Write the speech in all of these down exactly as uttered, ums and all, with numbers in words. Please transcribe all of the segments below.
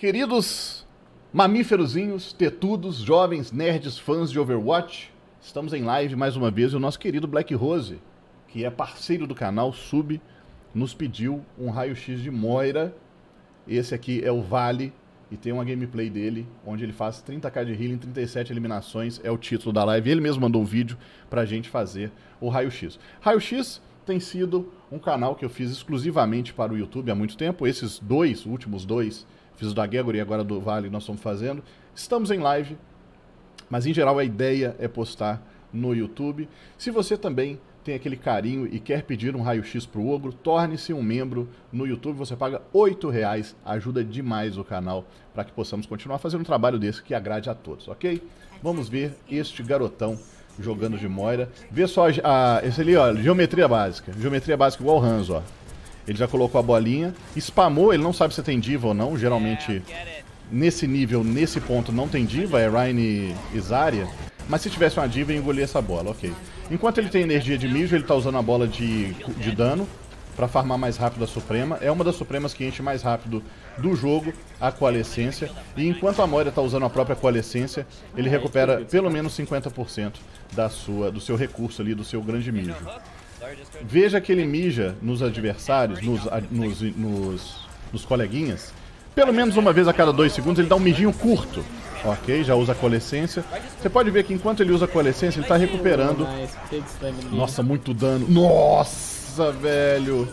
Queridos mamíferozinhos, tetudos, jovens, nerds, fãs de Overwatch, estamos em live mais uma vez e o nosso querido Black Rose, que é parceiro do canal, sub, nos pediu um raio-x de Moira. Esse aqui é o Vale e tem uma gameplay dele, onde ele faz trinta k de healing, trinta e sete eliminações, é o título da live. Ele mesmo mandou um vídeo pra gente fazer o raio-x. Raio-x tem sido um canal que eu fiz exclusivamente para o YouTube há muito tempo. Esses dois, últimos dois, fiz o da Gregory e agora do Vale, nós estamos fazendo. Estamos em live, mas em geral a ideia é postar no YouTube. Se você também tem aquele carinho e quer pedir um raio-x pro Ogro, torne-se um membro no YouTube. Você paga oito reais, ajuda demais o canal para que possamos continuar fazendo um trabalho desse que agrade a todos, ok? Vamos ver este garotão jogando de Moira. Vê só a, a, esse ali, ó, geometria básica. Geometria básica igual o Hans, ó. Ele já colocou a bolinha, spamou, ele não sabe se tem diva ou não. Geralmente, nesse nível, nesse ponto, não tem diva, é Rhine e Zarya. Mas se tivesse uma diva, ia engolir essa bola, ok. Enquanto ele tem energia de mijo, ele tá usando a bola de, de dano para farmar mais rápido a Suprema. É uma das Supremas que enche mais rápido do jogo, a Coalescência. E enquanto a Moira tá usando a própria Coalescência, ele recupera pelo menos cinquenta por cento da sua, do seu recurso ali, do seu grande mijo. Veja que ele mija nos adversários, nos, nos, nos, nos coleguinhas. Pelo menos uma vez a cada dois segundos ele dá um mijinho curto. Ok, já usa a coalescência. Você pode ver que enquanto ele usa a coalescência, ele tá recuperando. Nossa, muito dano. Nossa, velho.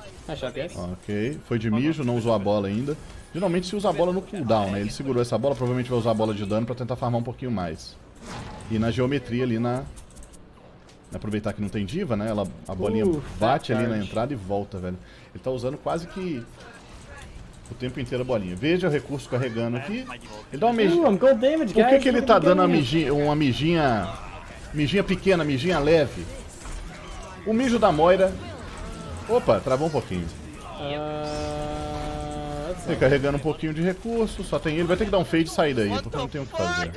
Ok, foi de mijo, não usou a bola ainda. Geralmente se usa a bola no cooldown, né? Ele segurou essa bola, provavelmente vai usar a bola de dano pra tentar farmar um pouquinho mais. E na geometria ali na... Aproveitar que não tem diva, né? Ela, a bolinha uh, bate ali na entrada e volta, velho. Ele tá usando quase que o tempo inteiro a bolinha. Veja o recurso carregando aqui. Ele dá uma mijinha. Uh, Por que, que ele tá dando uma mijinha, uma mijinha, mijinha pequena, mijinha leve? O mijo da Moira... Opa, travou um pouquinho. Uh, ele carregando um pouquinho de recurso, só tem ele. Vai ter que dar um fade e sair daí, porque não tem o que fazer.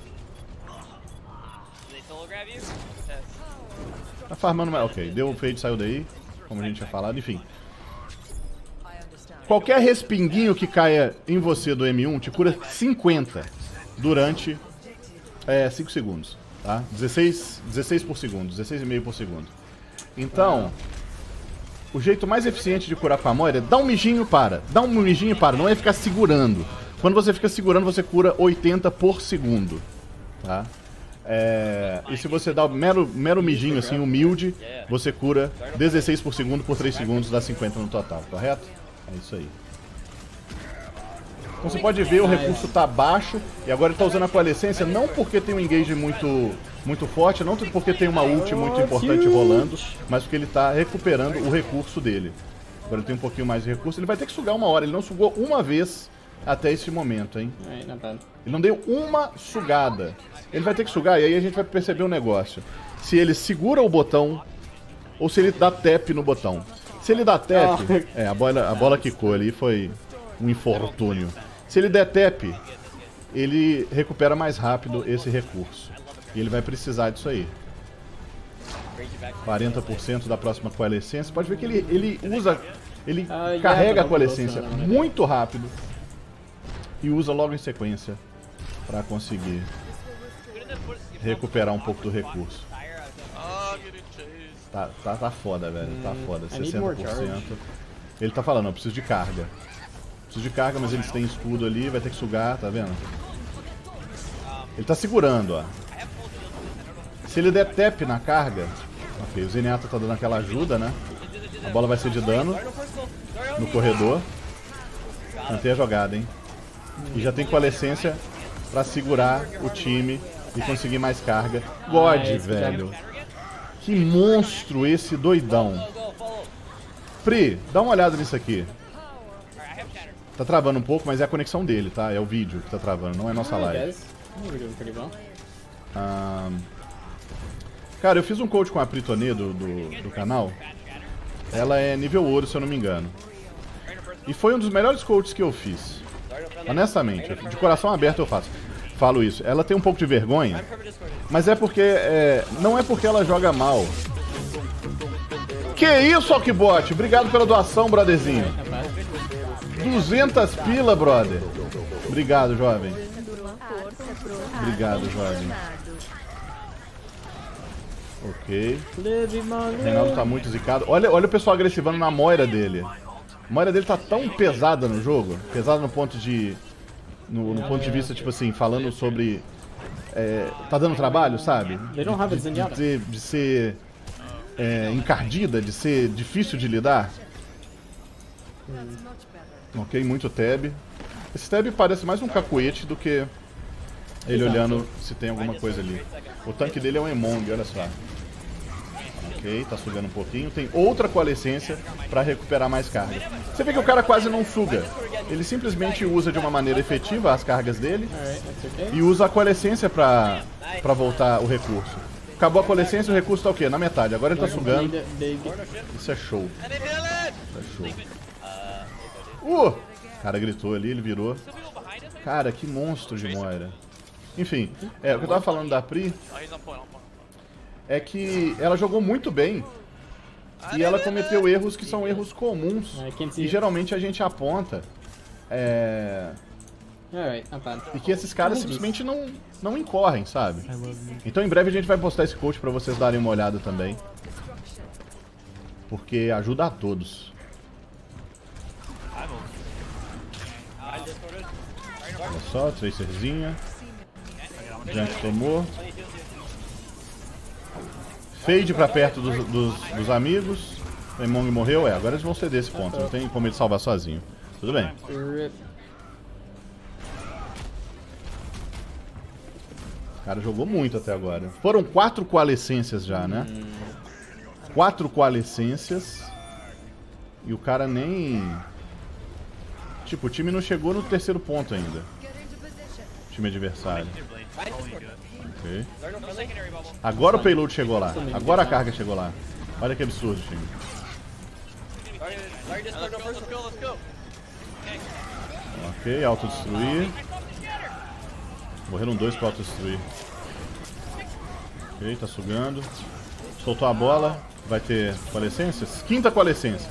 Tá farmando mais. Ok, deu o fade, saiu daí, como a gente tinha falado, enfim. Qualquer respinguinho que caia em você do M um te cura cinquenta durante é, cinco segundos, tá? dezesseis, dezesseis por segundo, dezesseis e meio por segundo. Então, o jeito mais eficiente de curar com a Moira é dar um mijinho para. Dá um mijinho e para, não é ficar segurando. Quando você fica segurando, você cura oitenta por segundo, tá? É, e se você dá o mero, mero mijinho, assim, humilde, você cura dezesseis por segundo por três segundos, dá cinquenta no total, correto? É isso aí. Então você pode ver, o recurso tá baixo, e agora ele tá usando a coalescência, não porque tem um engage muito, muito forte, não porque tem uma ult muito importante rolando, mas porque ele tá recuperando o recurso dele. Agora ele tem um pouquinho mais de recurso, ele vai ter que sugar uma hora, ele não sugou uma vez até esse momento, hein? Ele não deu uma sugada. Ele vai ter que sugar e aí a gente vai perceber um negócio. Se ele segura o botão ou se ele dá tap no botão. Se ele dá tap... É, a bola, a bola quicou ali, foi um infortúnio. Se ele der tap, ele recupera mais rápido esse recurso. E ele vai precisar disso aí. quarenta por cento da próxima coalescência. Pode ver que ele, ele usa... Ele carrega a coalescência muito rápido. E usa logo em sequência para conseguir recuperar um pouco do recurso. Tá, tá, tá foda, velho. Tá foda. sessenta por cento. Ele tá falando, eu preciso de carga. Preciso de carga, mas eles têm escudo ali, vai ter que sugar, tá vendo? Ele tá segurando, ó. Se ele der tap na carga... Ok, o Zenyatta tá dando aquela ajuda, né? A bola vai ser de dano no corredor. Mantém a jogada, hein? E já tem coalescência pra segurar o time e conseguir mais carga. God, ah, velho. Que monstro esse doidão. Pri, dá uma olhada nisso aqui. Tá travando um pouco, mas é a conexão dele, tá? É o vídeo que tá travando, não é nossa live. Ah, cara, eu fiz um coach com a Pri Tonê do, do, do canal. Ela é nível ouro, se eu não me engano. E foi um dos melhores coaches que eu fiz. Honestamente, de coração aberto eu faço. Falo isso. Ela tem um pouco de vergonha, mas é porque... É, não é porque ela joga mal. Que isso, Alkbot? Obrigado pela doação, brotherzinho. duzentas pila, brother. Obrigado, jovem. Obrigado, jovem. Ok. O Reinaldo tá muito zicado. Olha, olha o pessoal agressivando na Moira dele. A Moira dele tá tão pesada no jogo. Pesada no ponto de... No, no ponto de vista, tipo assim, falando sobre... É, tá dando trabalho, sabe? De, de, de, de, de ser é, encardida, de ser difícil de lidar. Ok, muito tab. Esse tab parece mais um cacuete do que ele olhando se tem alguma coisa ali. O tanque dele é um Emong, olha só. Ok, tá sugando um pouquinho. Tem outra coalescência pra recuperar mais carga. Você vê que o cara quase não suga. Ele simplesmente usa de uma maneira efetiva as cargas dele e usa a coalescência pra, pra voltar o recurso. Acabou a coalescência, o recurso tá o quê? Na metade. Agora ele tá sugando. Isso é show. Isso é show. Uh! O cara gritou ali, ele virou. Cara, que monstro de Moira. Enfim, é, o que eu tava falando da Pri é que ela jogou muito bem e ela cometeu erros que são erros comuns e geralmente a gente aponta é... e que esses caras simplesmente não, não incorrem, sabe? Então em breve a gente vai postar esse coach pra vocês darem uma olhada também, porque ajuda a todos. Olha só, tracerzinha. Junk tomou. Fade pra perto dos, dos, dos amigos. O Emong morreu, é, agora eles vão ceder esse ponto. Não tem como ele salvar sozinho. Tudo bem. O cara jogou muito até agora. Foram quatro coalescências já, né? Quatro coalescências. E o cara nem... Tipo, o time não chegou no terceiro ponto ainda. O time adversário. Ok. Agora o payload chegou lá. Agora a carga chegou lá. Olha que absurdo, time. Ok, autodestruir. Morreram dois pra autodestruir. Ok, tá sugando. Soltou a bola. Vai ter coalescências? Quinta coalescência.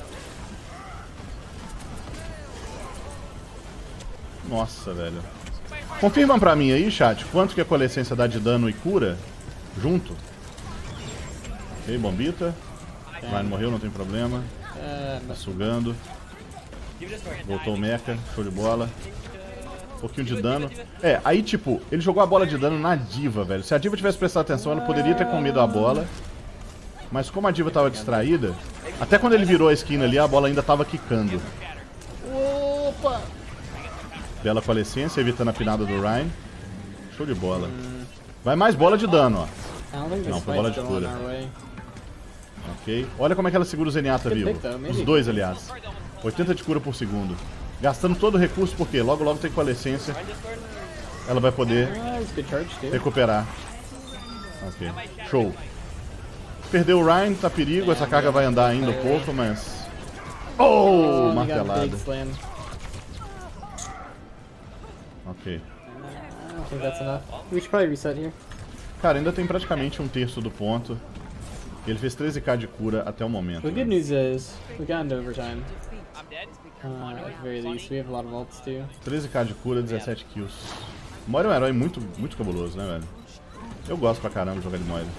Nossa, velho. Confirmam pra mim aí, chat, quanto que a coalescência dá de dano e cura junto. Ok, bombita. Ryan morreu, não tem problema. Tá sugando. Voltou o mecha, show de bola. Um pouquinho de dano. É, aí tipo, ele jogou a bola de dano na diva, velho. Se a diva tivesse prestado atenção, ela poderia ter comido a bola. Mas como a diva tava distraída, até quando ele virou a esquina ali, a bola ainda tava quicando. Opa! Bela coalescência, evitando a pinada do Ryan. Show de bola. Vai mais bola de dano, ó. Não, foi bola de cura. Ok. Olha como é que ela segura o Zenyatta vivo. Os dois, aliás. oitenta de cura por segundo. Gastando todo o recurso, porque logo logo tem coalescência. Ela vai poder recuperar. Ok. Show. Perdeu o Ryan, tá perigo. Essa carga vai andar ainda um pouco, mas... Oh, martelada. Ok. Cara, ainda tem praticamente um terço do ponto. Ele fez treze k de cura até o momento. The good news is we got into overtime. Uh, at the very least, we have a lot of ults too. treze k de cura, dezessete kills. Moira é um herói muito, muito cabuloso, né, velho? Eu gosto pra caramba de jogar de Moira.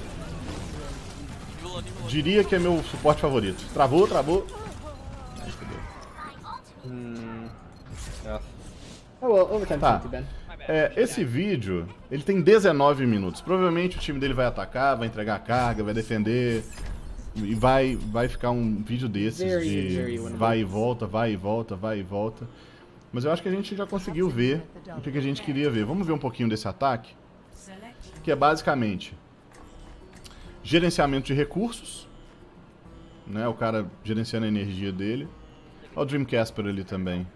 Diria que é meu suporte favorito. Travou, travou. Ai, fodeu. Hmm. Yeah. Oh well, overtime tá. fifty, Ben. É, esse vídeo, ele tem dezenove minutos. Provavelmente o time dele vai atacar, vai entregar a carga, vai defender. E vai, vai ficar um vídeo desses de vai e volta, vai e volta, vai e volta. Mas eu acho que a gente já conseguiu ver o que a gente queria ver. Vamos ver um pouquinho desse ataque. Que é basicamente gerenciamento de recursos. Né, o cara gerenciando a energia dele. Olha o Dreamcasper ali também.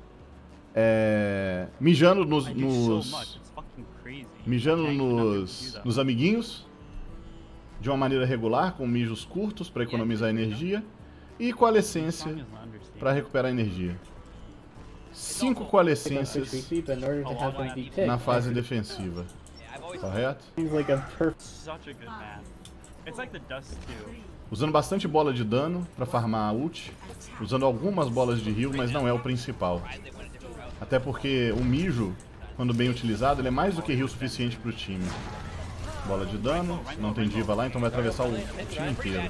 É, mijando nos, nos mijando nos, nos amiguinhos de uma maneira regular, com mijos curtos para economizar energia e coalescência para recuperar energia. Cinco coalescências na fase defensiva, correto? Usando bastante bola de dano para farmar a ult, usando algumas bolas de heal, mas não é o principal. Até porque o mijo, quando bem utilizado, ele é mais do que heal suficiente pro time. Bola de dano, não tem diva lá, então vai atravessar o, o time inteiro.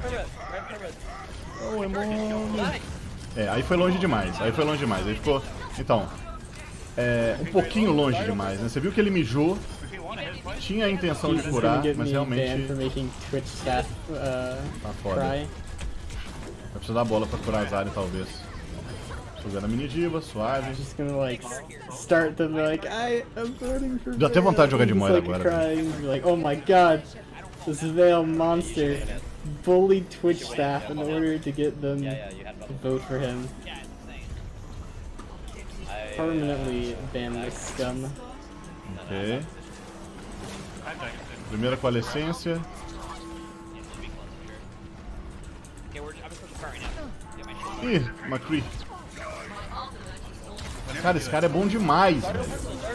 Oh, é, é, aí foi longe demais, aí foi longe demais, aí ficou... Então, é, um pouquinho longe demais, né? Você viu que ele mijou, tinha a intenção de curar, mas realmente... Tá foda. Vai precisar da bola pra curar a Zarya, talvez. Jogando a mini diva, suave. Deu até vontade de jogar de Moira agora. Like, oh my god, this Veil monster bullied Twitch staff in order to get them to vote for him. Permanently ban this scum. Ok. Primeira coalescência. Ih, McCree. Cara, esse cara é bom demais, velho.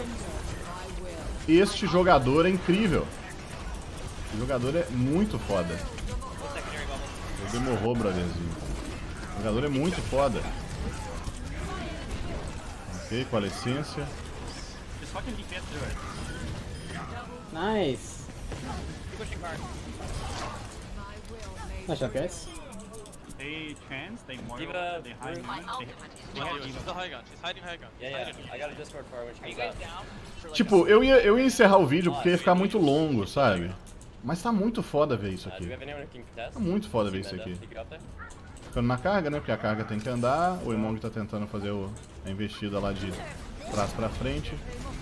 Este jogador é incrível. Esse jogador é muito foda. Ele demorou, brotherzinho. O jogador é muito foda. Ok, com a licença. Nice. Nice job, guys. They trans, they mortal, they high gun, they have She's the high gun, she's hiding high gun. Yeah, yeah, I got a Discord for her when she comes out. Tipo, eu ia, eu ia encerrar o vídeo porque ia ficar muito longo, sabe? Mas tá muito foda ver isso aqui. Tá muito foda ver isso aqui. Ficando na carga, né? Porque a carga tem que andar. O Emong tá tentando fazer o, a investida lá de trás pra frente.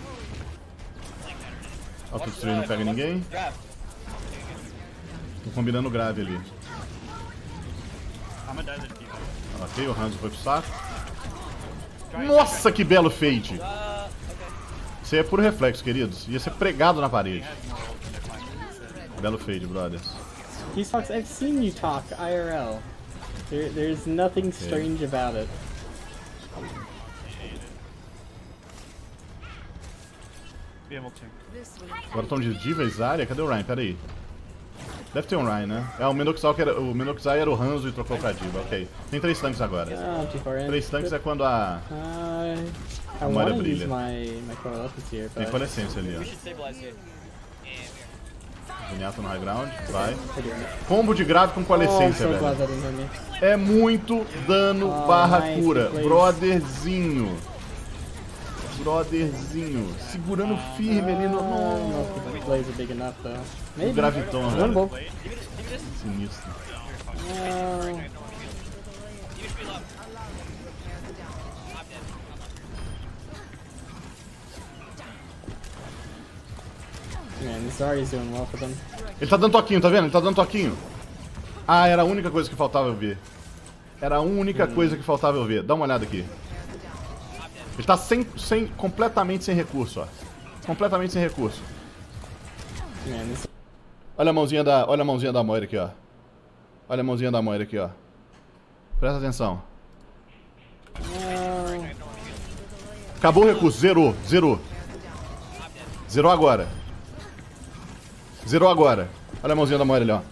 Autodestruir não pega ninguém. Tô combinando grave ali. Ok, o Hanzo foi pro saco. Nossa, que belo fade! Isso aí é puro reflexo, queridos. Ia ser pregado na parede. Belo fade, brothers. These talks, I've seen you talk I R L. There, there's nothing strange about it. Agora estão de Diva e Zarya. Cadê o Ryan? Pera aí. Deve ter um Ryan, né? É, o Minoxai era, o Minoxai era o Hanzo e trocou pra Diva, ok. Tem três tanques agora. Três tanques é quando a... a Moira brilha. Tem coalescência ali, ó. Zenyatta no high ground, vai. Combo de grave com coalescência, velho. É muito dano barra cura. Brotherzinho. Brotherzinho. Segurando firme ali no... O Graviton, velho. Sinistro. Ele tá dando toquinho, tá vendo? Ele tá dando toquinho. Ah, era a única coisa que faltava eu ver. Era a única hum. coisa que faltava eu ver. Dá uma olhada aqui. Ele tá sem, sem, completamente sem recurso, ó. Completamente sem recurso. Olha a mãozinha da, olha a mãozinha da Moira aqui, ó. Olha a mãozinha da Moira aqui, ó. Presta atenção. Acabou o recurso, zerou, zerou. Zerou agora. Zerou agora. Olha a mãozinha da Moira ali, ó.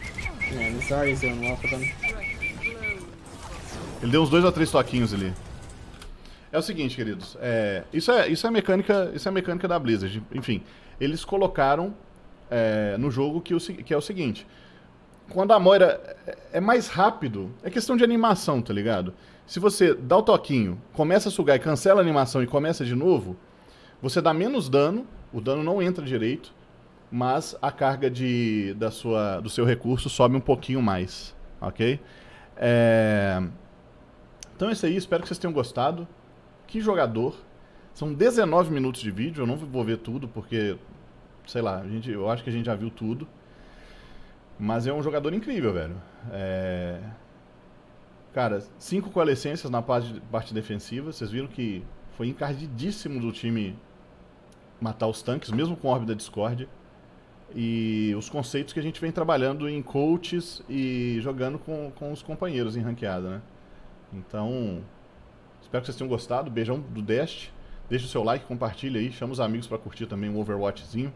Ele deu uns dois ou três toquinhos ali. É o seguinte, queridos. É, isso, é, isso, é mecânica, isso é mecânica da Blizzard. Enfim, eles colocaram é, no jogo que, o, que é o seguinte. Quando a Moira é mais rápido, é questão de animação, tá ligado? Se você dá o toquinho, começa a sugar e cancela a animação e começa de novo, você dá menos dano, o dano não entra direito, mas a carga de, da sua, do seu recurso sobe um pouquinho mais, ok? É... Então é isso aí, espero que vocês tenham gostado. Que jogador. São dezenove minutos de vídeo, eu não vou ver tudo porque, sei lá, a gente, eu acho que a gente já viu tudo. Mas é um jogador incrível, velho. É... Cara, cinco coalescências na parte, parte defensiva. Vocês viram que foi encardidíssimo do time matar os tanques, mesmo com Orbe da Discord. E os conceitos que a gente vem trabalhando em coaches e jogando com, com os companheiros em ranqueada, né? Então, espero que vocês tenham gostado. Beijão do Dest. Deixa o seu like, compartilha aí. Chama os amigos para curtir também um Overwatchzinho.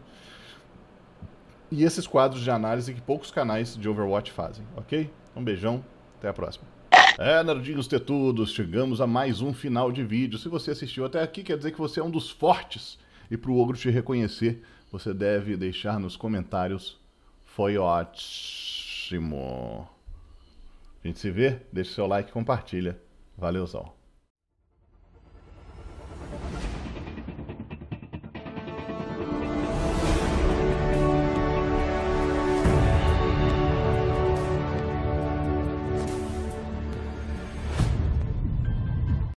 E esses quadros de análise que poucos canais de Overwatch fazem, ok? Um beijão, até a próxima. É, nerdinhos tetudos, chegamos a mais um final de vídeo. Se você assistiu até aqui, quer dizer que você é um dos fortes. E para o Ogro te reconhecer, você deve deixar nos comentários. Foi ótimo. A gente se vê, deixa seu like e compartilha. Valeuzão.